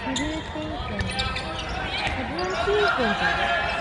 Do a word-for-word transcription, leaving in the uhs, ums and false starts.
カレー担々。カレーピーポンかな。